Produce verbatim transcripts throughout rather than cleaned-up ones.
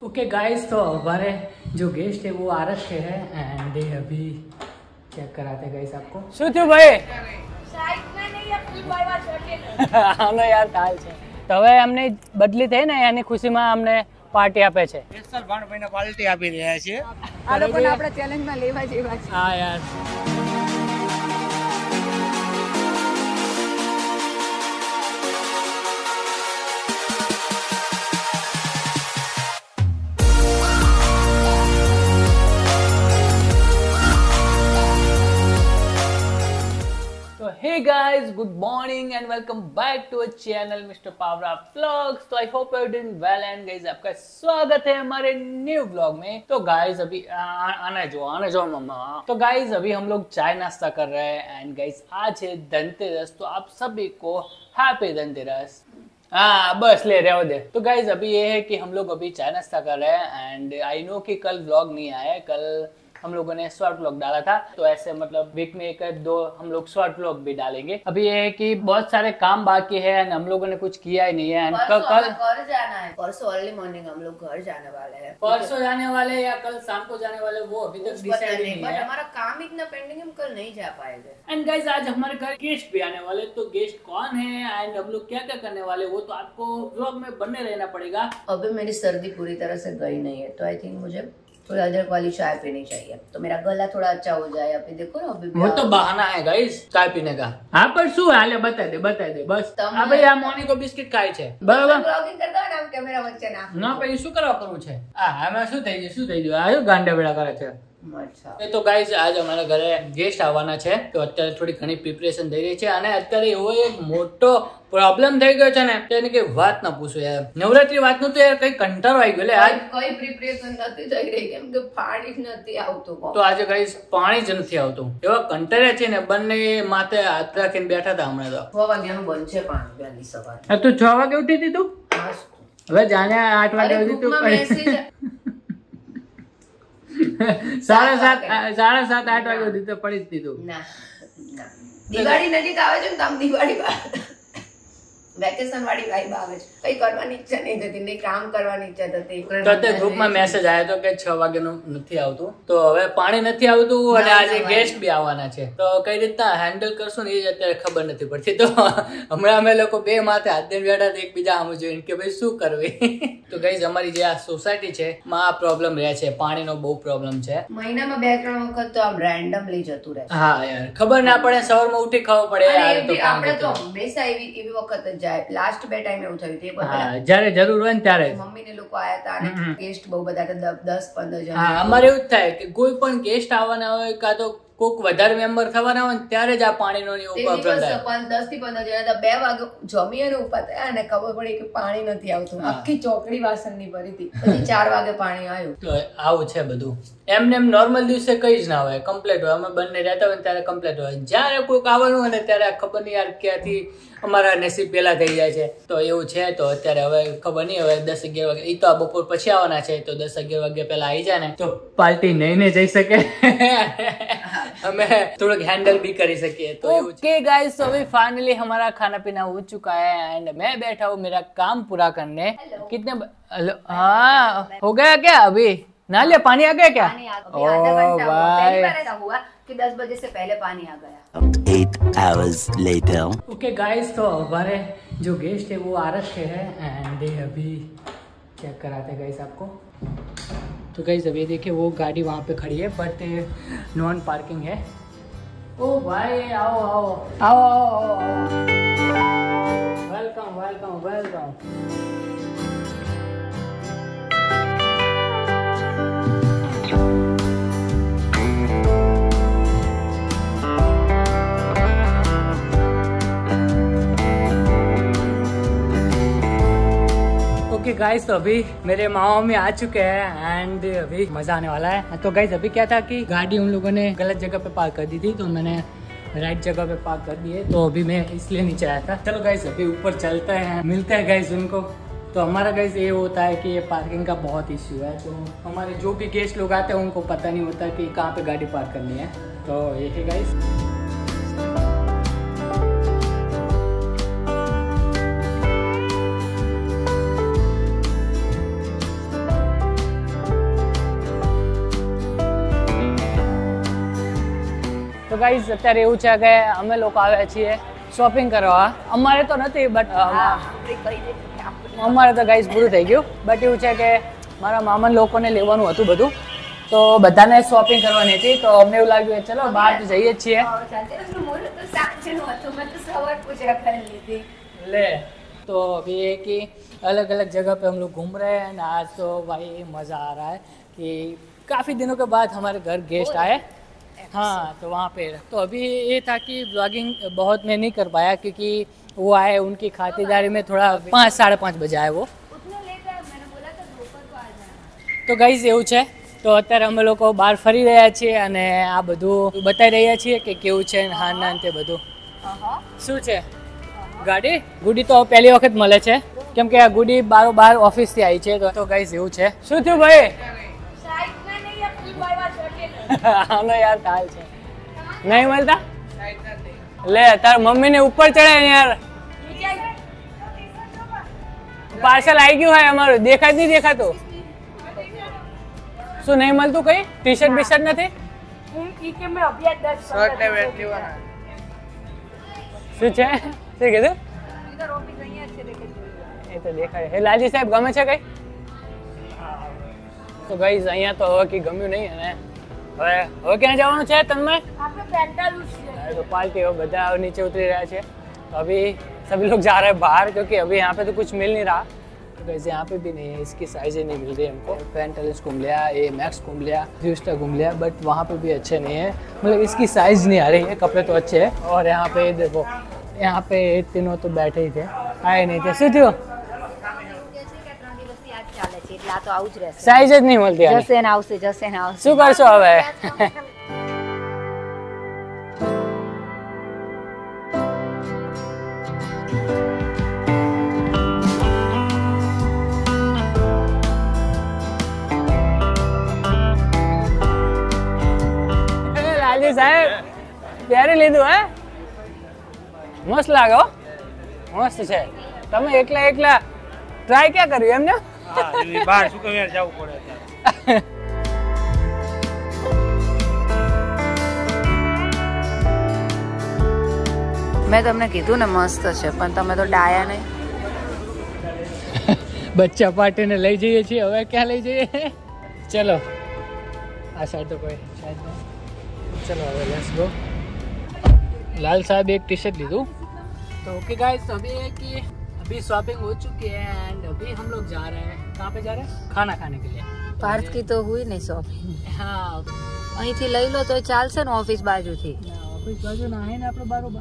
Okay guys, तो हमारे जो गेस्ट है वो आ रखे हैं एंड अभी चेक कराते गाइस आपको। શું થયું ભાઈ? સાઈડમાં નહીં આપણી ભાઈ વાત છે આનો યાર કાલ છે તો હવે અમને બદલી થઈ ને એની ખુશીમાં અમને પાર્ટી આપે છે। સ્પેશિયલ ભાણભાઈને પાર્ટી આપી રહ્યા છે। આ લોકોને આપણે ચેલેન્જમાં લેવા જેવા છે। હા યાર Hey guys, good morning and welcome back to our channel Mister Pavra Vlogs। तो I hope you are doing well and guys आपका स्वागत है हमारे न्यू व्लॉग में। तो गाइस अभी आ, आना जो आना जो मम्मा। तो गाइस अभी हम लोग चाय नाश्ता कर रहे हैं एंड गाइस आज है धनतेरस, तो आप सभी को हैप्पी धनतेरस। हाँ बस ले रहे हो दे। तो गाइस अभी ये है कि हम लोग अभी चाय नाश्ता कर रहे हैं एंड आई नो कि कल व्लॉग नहीं आया, कल हम लोगों ने शॉर्ट व्लॉग डाला था, तो ऐसे मतलब वीक में एक दो हम लोग शॉर्ट व्लॉग भी डालेंगे। अभी ये है कि बहुत सारे काम बाकी है एंड हम लोगों ने कुछ किया ही नहीं है एंड कल कल घर जाना है। परसों अर्ली मॉर्निंग हम लोग घर जाने वाले हैं। परसों जाने वाले या कल शाम को जाने वाले वो अभी तक डिसाइड नहीं है। हमारा काम इतना पेंडिंग हम कल नहीं जा पाएंगे। एंड गाइस आज हमारे घर गेस्ट भी आने वाले, तो गेस्ट कौन है एंड हम लोग क्या क्या करने वाले वो तो आपको व्लॉग में बने रहना पड़ेगा। अभी मेरी सर्दी पूरी तरह से गई नहीं है, तो आई थिंक मुझे थोड़ा अदरक वाली चाय पीनी चाहिए, तो मेरा गला थोड़ा अच्छा हो जाए। अभी देखो ना, अभी वो तो बहाना है गाइस चाय पीने का। हाँ पर શું હાલે બતા દે બતા દે બસ। આ ભાઈ આ મોની કો બિસ્કિટ ખાય છે બરાબર। બ્લોગિંગ કરતા હોય ને આમ કેમેરા વચ્ચે ના ના ભાઈ શું કરવા કરવું છે? આ આમાં શું થઈ ગયું શું થઈ ગયું? આ ગાંડા બેડા કરે છે। અચ્છા એ તો ગાઈઝ આજ અમારા ઘરે ગેસ્ટ આવવાના છે, તો અત્યારે થોડી ઘણી પ્રિપરેશન થઈ રહી છે અને અત્યારે એવો એક મોટો પ્રોબ્લેમ થઈ ગયો છે ને તેને કઈ વાત ના પૂછો યાર। નવરાત્રી વાત નું તો યાર કઈ કંટાળો આવી ગયો લે। આજ કઈ પ્રિપરેશન નથી થઈ રહી કેમ કે પાણી જ નથી આવતું। તો આજે ગાઈઝ પાણી જ નથી આવતું, એવા કંટાળ્યા છે ને બંને માથે હાથ રાખીને બેઠા હતા હમણાં। તો છ વાગ્યાનું બંધ છે પાણી વહેલી સવારે। હા તું છ વાગે ઉઠી હતી તું? હવે જાણે આઠ વાગે ઉઠી તું? સાડા સાત સાડા સાત આઠ વાગે સુધી તો પડી જ દીધું ના ના દિવાળી નજીક આવે છે ને, તો આમ દિવાળી વેકેશન વાળી વાઇબ આવે છે। કઈ કરવાની ઈચ્છા નહીં થતી, નહીં કામ કરવાની ઈચ્છા થતી। તો તે ગ્રુપમાં મેસેજ આવ્યો તો કે છ વાગ્યાનું નથી આવતું, તો હવે પાણી નથી આવતું અને આજે ગેસ્ટ બી આવવાના છે, તો કઈ રીતના હેન્ડલ કરશું ને એ જ અત્યારે ખબર નથી પડતી। તો હમણાં અમે લોકો બે માથે હાથ દઈને બેઠા હતા એકબીજા આમ જોઈને કે ભાઈ શું કરવી। તો ગાઈઝ અમારી જે આ સોસાયટી છે માં આ પ્રોબ્લેમ રહે છે, પાણીનો બહુ પ્રોબ્લેમ છે। મહિનામાં બે ત્રણ વખત તો આમ રેન્ડમલી જતું રહે। હા યાર ખબર ના પડે, સવારમાં ઉઠી ખબર પડે યાર તો આપણે તો હંમેશા એવી એવી વખત જ જાય। લાસ્ટ બે ટાઈમ એવું થયું હતું, હા જ્યારે જરૂર હોય ને ત્યારે મમ્મી ને લોકો આયા હતા અને ગેસ્ટ બહુ બધા હતા, દસ પંદર જણ। હા અમારે એવું જ થાય કે કોઈ પણ ગેસ્ટ આવવાના હોય કાં તો કોક વધારે મેમ્બર થવાના હોય ત્યારે જ આ પાણીનો પ્રોબ્લેમ થાય। દસ થી પંદર જણા હતા, બે વાગે જમી અને ઉભા થયા અને ખબર પડી કે પાણી નથી આવતું। આખી ચોકડી વાસણની ભરી હતી, પછી ચાર વાગે પાણી આવ્યું। તો આવું છે બધું। એમને એમ નોર્મલ દિવસે કઈ જ ના હોય, કમ્પ્લીટ હોય। અમે બંને રહેતા હોય ત્યારે કમ્પ્લીટ હોય, જયારે કોઈક આવવાનું હોય ને ત્યારે ખબર નહીં યાર ક્યાંથી અમારા નસીબ પેલા થઈ જાય છે। તો એવું છે, તો અત્યારે હવે ખબર નહીં, હવે દસ અગિયાર વાગે એ તો આ બપોર પછી આવવાના છે, તો દસ અગિયાર વાગ્યા પેલા આવી જાય ને તો પાર્ટી નહીં ને જઈ શકે, અમે થોડુંક हैंडल भी कर सके। तो ओके गाइस, तो अभी फाइनली हमारा खाना पीना हो चुका है एंड मैं बैठा हूँ मेरा काम पूरा करने। कितने हाँ हो गया क्या? अभी ना लिया पानी आ गया क्या? ओ भाई हुआ कि दस बजे से पहले पानी आ गया। Eight hours later. Okay guys, तो हमारे जो गेस्ट है वो आ रखे हैं एंड अभी चेक कराते गाइस आपको। तो गाइस अभी देखिए वो गाड़ी वहाँ पे खड़ी है बट नॉन पार्किंग है। ओ भाई आओ आओ आओ आओ welcome welcome welcome. Okay guys, तो अभी मेरे मामा में आ चुके हैं एंड अभी मजा आने वाला है। तो गाइस अभी क्या था कि गाड़ी उन लोगों ने गलत जगह पे पार्क कर दी थी, तो मैंने राइट जगह पे पार्क कर दिए, तो अभी मैं इसलिए नीचे आया था। चलो गाइस अभी ऊपर चलते हैं, मिलते हैं गाइस उनको। तो हमारा गाइस ये होता है कि ये पार्किंग का बहुत इश्यू है, तो हमारे जो भी गेस्ट लोग आते हैं उनको पता नहीं होता कि कहाँ पे गाड़ी पार्क करनी है। तो ये है गाइस। તો ગાઈઝ અત્યારે એવું છે કે અમે લોકો આવ્યા છીએ શોપિંગ કરવા. અમારે તો નથી બટ અમારે તો ગાઈઝ પૂરું થઈ ગયું. બટ એવું છે કે મારા મામા લોકોને લેવાનું હતું બધું, તો બધાને શોપિંગ કરવાની હતી. તો અમને એવું લાગ્યું કે ચલો બહાર તો જઈએ જ છીએ. ले तो अभी है कि अलग अलग जगह पे हम लोग घूम रहे हैं एंड आज तो भाई मज़ा आ रहा है कि काफ़ी दिनों के बाद हमारे घर गेस्ट आए. हाँ तो वहाँ पे तो अभी ये था कि ब्लॉगिंग बहुत मैं नहीं कर पाया क्योंकि वो आए, उनकी खातिरदारी में थोड़ा पाँच साढ़े पाँच बजे आए वो. તો ગાઈઝ એવું છે. તો અત્યારે અમે લોકો બહાર ફરી રહ્યા છીએ અને આ બધું બતાવી રહ્યા છીએ કે કેવું છે હા ના તે બધું. શું છે ગાડી? ગુડી તો પહેલી વખત મળે છે કેમ કે આ ગુડી બારો બાર ઓફિસથી આવી છે. તો ગાઈઝ એવું છે. શું થયું ભાઈ? હાલો યાર કાલ છે નહીં મળતા. લે તાર મમ્મીને ઉપર ચડે ને યાર. પાર્સલ આવી ગયું હોય અમારું, દેખાય જ નહીં દેખાતું. શું નહીં મળતું? કઈ ટી શર્ટ બી શર્ટ નથી? શું છે? શું કીધું? એ તો દેખાય. હે લાલજી સાહેબ ગમે છે કઈ? તો ગાઈઝ અહીંયા તો હવે કઈ ગમ્યું નહીં અને હવે હવે ક્યાં જવાનું છે તન્મય? तो पार्टी हो बता नीचे उतरी रहा है. तो अभी सभी लोग जा रहे हैं बाहर क्योंकि अभी यहाँ पे तो कुछ मिल नहीं रहा. तो वैसे यहाँ पे भी नहीं है, इसकी साइज़ें नहीं मिल रही हमको. पेंटालिस घूम लिया, ए मैक्स घूम लिया, ज्यूस्टा घूम लिया, बट वहाँ पे भी अच्छे नहीं है. मतलब इसकी साइज़ नहीं आ रही है. कपड़े तो अच्छे हैं और यहाँ पे देखो यहाँ पे तीनों तो बैठे ही थे, आए नहीं थे. શું થયું? સાઈઝ જ નહીં મળતી. જશે ને આવશે, જશે ને આવશે. શું કરશો હવે? લાલજી સાહેબ પહેરી લીધું હે? મસ્ત લાગે હો, મસ્ત છે. તમે એકલા એકલા ટ્રાય ક્યાં કર્યું એમને? બહાર શું કહે જવું પડે. મેં તમને કીધું ને મસ્ત છે પણ તમે તો ડાયા નહીં. બચ્ચા પાર્ટીને લઈ જઈએ છીએ. હવે ક્યાં લઈ જઈએ? ચલો આ સાઈડ તો કોઈ સાઈડ નહીં. चलो હવે लेट्स गो. लाल साहब एक टी शर्ट लीधु. तो ओके गाइस, तो अभी है कि अभी शॉपिंग हो चुकी है एंड अभी हम लोग जा रहे हैं. कहाँ पे जा रहे हैं? खाना खाने के लिए. પાર્થ કી તો હુઈ નહીં શોપિંગ. हाँ અહીંથી લઈ લો તો ચાલશે ને ઓફિસ બાજુથી. ઓફિસ બાજુ ના હે ને આપણે બારોબાર.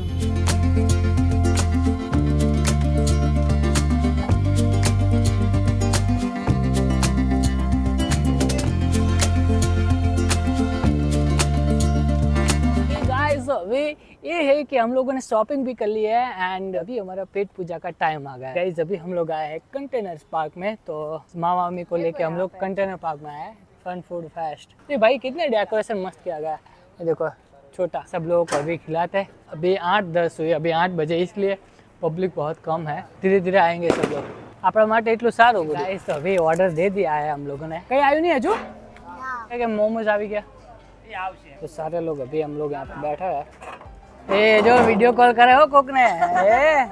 अभी ये है कि हम लोगों ने शॉपिंग भी कर ली है एंड अभी हमारा पेट पूजा का टाइम आ गया है. गाइस अभी हम लोग आए हैं कंटेनर पार्क में. तो मामा मम्मी को लेके हम लोग कंटेनर पार्क में आए हैं. Fun food fest. ये भाई कितने डेकोरेशन मस्त किया गया है. देखो छोटा सब लोगों को अभी खिलाते हैं. अभी आठ दस हुई, अभी आठ बजे, इसलिए पब्लिक बहुत कम है. धीरे धीरे आएंगे सब लोग. આપણા માટે એટલું સારું. ગાઈસ તો અભી ઓર્ડર દે દિયા है हम लोगों ने. कहीं आयु नहीं हजू क्या मोमोज आ गया. तो सारे लोग अभी हम लोग यहाँ पे बैठे हैं. ए जो वीडियो कॉल करे हो कोक ने ए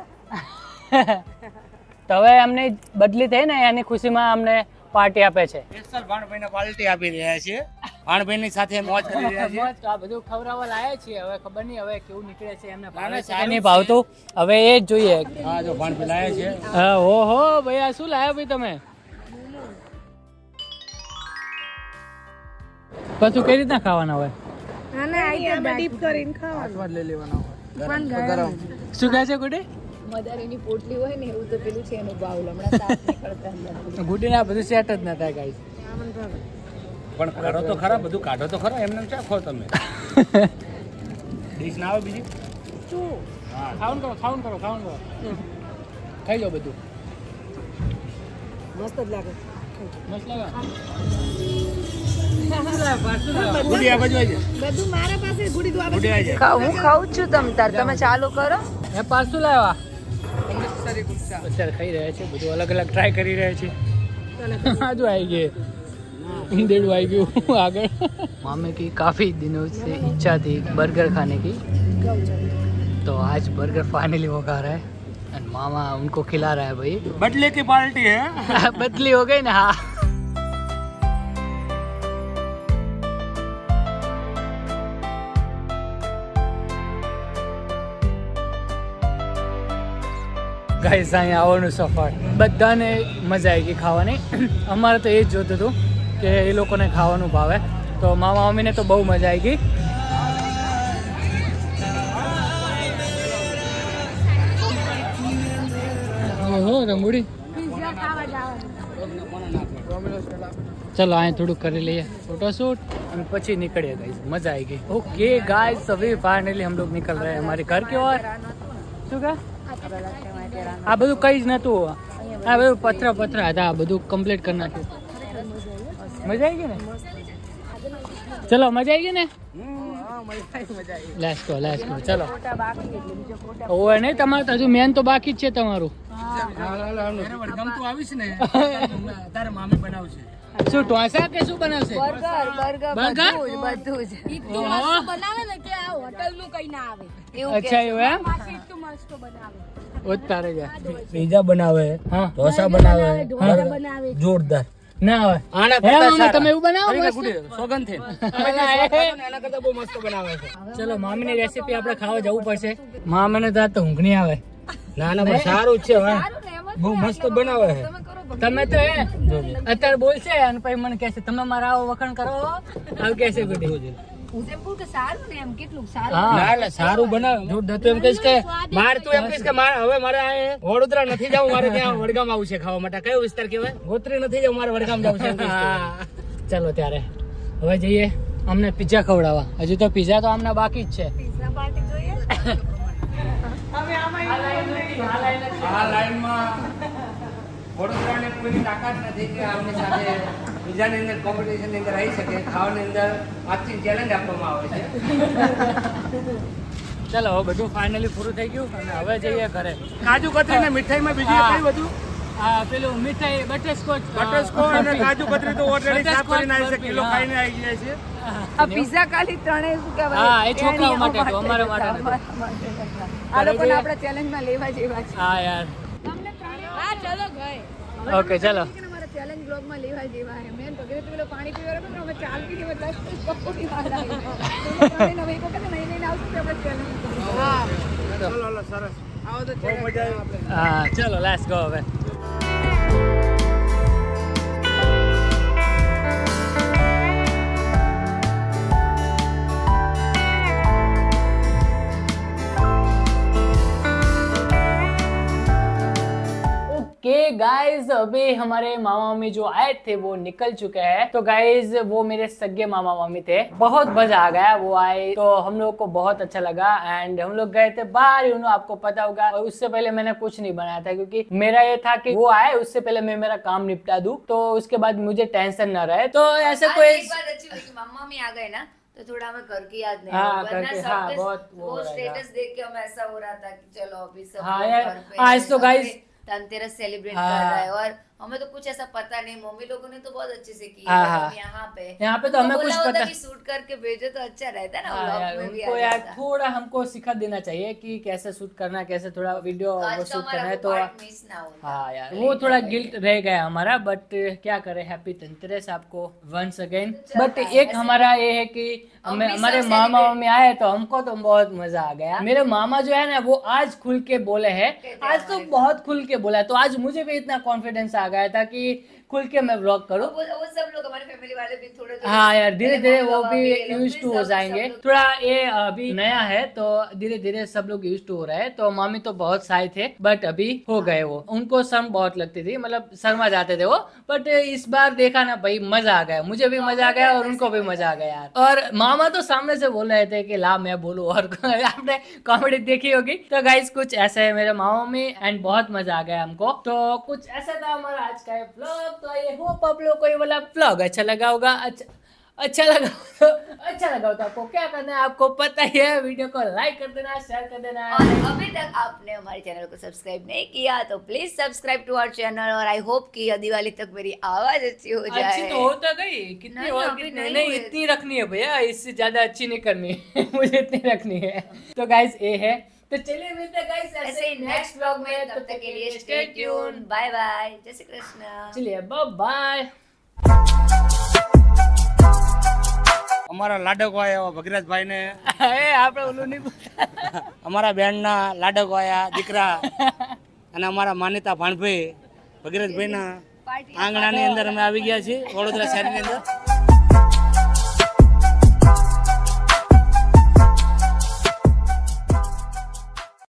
તો હવે અમને બદલી થઈ ને એની ખુશીમાં અમને પાર્ટી આપે છે. સ્પેશિયલ ભાણભાઈને પાર્ટી આપી રહ્યા છે. ભાણભાઈની સાથે મોજ કરી રહ્યા છે. મોજ તો આ બધું ખવડાવવા લાયા છીએ. હવે ખબર નહીં હવે કેવું નીકળે છે. એમને ભાવે છે કે નહીં ભાવતું હવે એ જ જોઈએ. હા જો ભાણભાઈ લાયા છે. હા ઓહો ભાઈ આ શું લાયા ભાઈ તમે? પાછું કઈ રીતના ખાવાના હોય? ડીપ કરીને ખાવાનું લઈ લેવાના શું કહે છે ગુડી? મદારીની પોટલી હોય ને એવું તો પેલું છે એનું ભાવ હમણાં સાફ નીકળતા. ગુડીને આ બધું સેટ જ ના થાય ગાઈસ. પણ કાઢો તો ખરા, બધું કાઢો તો ખરા. એમને ક્યાં ખો તમે? ડીશ ના આવે બીજી? હા ખાવાનું કરો, ખાવાનું કરો, ખાવાનું કરો. ખાઈ લો બધું. મસ્ત જ લાગે. મસ્ત લાગે. ગુડી આ બાજુ આવી બધું મારા પાસે ગુડી દો. ગુડી આવી ખાવ હું ખાઉં છું તમ તાર તમે ચાલુ કરો. એ પાછું લાવ્યા. અત્યારે ખાઈ રહ્યા છે બધું અલગ અલગ ટ્રાય કરી રહ્યા છે. આજુ આવી ગઈ डेढ़ वाई क्यों आगे। मामे की काफी दिनों से इच्छा थी बर्गर खाने की, तो आज बर्गर फाइनली वो खा रहा है और मामा उनको खिला रहा है। भाई बदले की पार्टी है। बदली हो गई ना। हाँ ગાઈસ અહીંયા આવવાનું સફર બધાને મજા આવી ગઈ ખાવાની। અમારે તો એ જ જોતું હતું કે એ લોકોને ખાવાનું ભાવે, તો મામા મમ્મીને તો બહુ મજા આવી ગઈ। ઓહો રંગુડી, ચલો અહીં થોડુંક કરી લઈએ फोटोशूट और પછી નીકળીએ गाइस। मजा आएगी। ओके गाइस, अभी फाइनली हम लोग निकल रहे हैं हमारे घर की ओर। શું કહે? આ બધું કઈ જ નતું, આ બધું પથરા પથરા હતા, આ બધું કમ્પ્લીટ કરી નાખ્યું। મજા આવી ગઈ ને? ચલો મજા આવી ગઈ ને? લેટ્સ ગો લેટ્સ ગો ચલો। ઓય નહીં, તમારે તો હજુ મેન તો બાકી જ છે તમારું। ગમતું આવીશ ને તારે મામી બનાવશે। શું ઢોસા કે શું બનાવશે? Burger burger burger? બધું જ એટલું મસ્ત બનાવે ને કે આ હોટલ નું કઈ ના આવે એવું અચ્છા એવું એમ? માસી એટલું મસ્ત બનાવે ઉતારે જા। પીઝા બનાવે, હા ઢોસા બનાવે, ઢોસા બનાવે જોરદાર। ના હોય આના હે કરતા મમ્મી, સારા। તમે એવું બનાવો અરે મસ્ત? ગુડી, સોગંદ છે એના કરતા બહુ મસ્ત બનાવે છે। ચલો મામીની રેસીપી આપણે ખાવા જવું પડશે। મામીને તો આજ તો ઊંઘ નહીં આવે। ના ના બસ સારું જ છે હવે, બહુ મસ્ત બનાવે છે। તમે તો હે અત્યારે બોલશે અને પછી મને કહેશે તમે મારા આવો વખાણ કરો, આવું કહેશે ગુડી। હું એમ કહું કે સારું ને, એમ કેટલું સારું। હા ના એટલે સારું બનાવે જોરદાર। તું એમ કહીશ કે મારે તું એમ કહીશ કે મારે હવે મારે આ વડોદરા નથી જવું, મારે ત્યાં વડગામ આવું છે ખાવા માટે। કયો વિસ્તાર કહેવાય? ગોત્રી નથી જવું, મારે વડગામ જવું છે એમ કહીશ તું। ચલો ત્યારે હવે જઈએ અમને પિઝા ખવડાવવા। હજુ તો પિઝા તો અમને બાકી જ છે। પિઝા પાર્ટી જોઈએ। આ લાઈનમાં વડોદરાને કોઈની તાકાત નથી કે આમની સાથે બીજાની અંદર કોમ્પિટિશનની અંદર આવી શકે। ખાવાની અંદર આજથી ચેલેન્જ આપવામાં આવે છે। ચલો હવે બધું ફાઇનલી પૂરું થઈ ગયું અને હવે જઈએ ઘરે। કાજુ કતરી ને મીઠાઈમાં બીજું હા. કઈ બધું આ પેલું મીઠાઈ બટરસ્કોચ બટરસ્કોચ અને કાજુ કતરી તો ઓલરેડી સાફ કરીને આવી છે, કિલો ખાઈને આવી ગયા છે। આ પિઝા ખાલી ત્રણેય શું કહેવાય? હા, એ છોકરાઓ માટે એણીઓ હતું, અમારા માટે હતા, નથી। અમારા માટે હતા। આ લોકોને આપણે ચેલેન્જમાં લેવા જેવા છે। હા યાર હા ચલો ગઈ ઓકે ચલો। અમારા ચેલેન્જ બ્લોગમાં લેવા જેવા છે। મેન પગડે તો પેલો પાણી પીવા રહ્યો, અમે ચાલતી હતી બધા પકોડી વાળા આવ્યા। ત્રણેય નવી વખત નહીં લઈને આવશું તો આપણે ચેલેન્જ કરીશું। હા ચલો ચલો સરસ, આવો તો બહુ મજા આવી। હા ચલો લેટ્સ ગો હવે। ओके गाइज, अभी हमारे मामा मम्मी जो आए थे वो निकल चुके हैं। तो गाइज वो मेरे सगे मामा मम्मी थे, बहुत मजा आ गया। वो आए तो हम लोग को बहुत अच्छा लगा एंड हम लोग गए थे बाहर, यू नो आपको पता होगा। और उससे पहले मैंने कुछ नहीं बनाया था क्योंकि मेरा ये था कि वो आए उससे पहले मैं मेरा काम निपटा दूं, तो उसके बाद मुझे टेंशन न रहे। तो ऐसे आज कोई एक बात अच्छी हुई कि मम्मा भी आ गए ना, तो थोड़ा हमें घर की याद नहीं हाँ, आई। वरना घर के- सब हाँ, के- बहुत वो वो रहेगा। स्टेटस देख के हमें ऐसा हो रहा था कि चलो अभी सब हाँ लोग यार, घर पे आज तो घर पे guys- धनतेरस सेलिब्रेट हाँ। कर रहा है और हमें तो कुछ ऐसा पता नहीं। मम्मी लोगों ने तो बहुत अच्छे से किया हाँ, है। हाँ। हम यहाँ पे यहाँ पे तो उनको हमें बोला कुछ होता पता- कि शूट करके भेजो तो अच्छा रहता ना, हाँ व्लॉग यार, में भी आ उनको यार जाता। थोड़ा हमको सिखा देना चाहिए कि कैसे शूट करना है, कैसे थोड़ा वीडियो तो आज वो का शूट करना हमारा है। वो तो part miss ना होता। हाँ यार, वो थोड़ा गिल्ट रह गया हमारा, बट क्या करें। हैप्पी धनतेरस आपको वंस अगेन। बट एक हमारा ये है कि हमें भी हमारे सब मामा celebrate- मम्मी आए तो हमको तो बहुत मजा आ गया। मेरे मामा जो है ना वो आज खुल के बोले हैं, आज तो बहुत खुल के बोला है। तो आज मुझे भी इतना कॉन्फिडेंस आ गया था कि खुल के मैं व्लॉग करूँ। वो वो सब लोग हमारे फैमिली वाले भी थोड़े थोड़े हाँ यार, धीरे पहले धीरे मम्मी वो पापा भी ये लोग यूज भी टू सब- हो सब जाएंगे। लोग- थोड़ा ये अभी नया है तो धीरे धीरे सब लोग यूज टू हो रहे हैं। तो मामी तो बहुत साय थे बट अभी हो गए वो। उनको शर्म बहुत लगती थी, मतलब शर्मा जाते थे वो। बट इस बार देखा ना भाई, मजा आ गया, मुझे भी मजा आ गया और उनको भी मजा आ गया यार। और मामा तो सामने से बोल रहे थे कि ला मैं बोलूं, और आपने कॉमेडी देखी होगी। तो गाइस कुछ ऐसा है मेरे मामा में एंड बहुत मजा आ गया हमको। तो कुछ ऐसा था हमारा आज का व्लॉग। तो आई होप आप लोग को ये वाला व्लॉग अच्छा लगा होगा। अच्छा अच्छा लगा तो अच्छा लगा तो आपको क्या करना है, आपको पता ही है। वीडियो को लाइक कर देना, शेयर कर देना। और अभी तक आपने हमारे चैनल को सब्सक्राइब नहीं किया तो please subscribe to our channel. और आई होप कि दिवाली तक मेरी आवाज अच्छी हो जाए। अच्छी तो होता गई, कितनी नहीं, और अभी कितनी नहीं नहीं, हुए। इतनी रखनी है भैया, इससे ज्यादा अच्छी नहीं करनी है। मुझे इतनी रखनी है। तो गाइस ये है, तो चलिए मिलते हैं गाइस ऐसे ही नेक्स्ट व्लॉग में, तब तक के लिए स्टे ट्यून। बाय बाय, जय श्री कृष्ण। चलिए बाय बाय। અમારા લાડકો આયા ભગીરથભાઈ ને એ આપણે ઓલું નહીં બોલતા। અમારા બેનના લાડકો આયા દીકરા અને અમારા માનીતા ભાણભાઈ ભગીરથભાઈના આંગણાની અંદર અમે આવી ગયા છીએ વડોદરા શહેરની અંદર।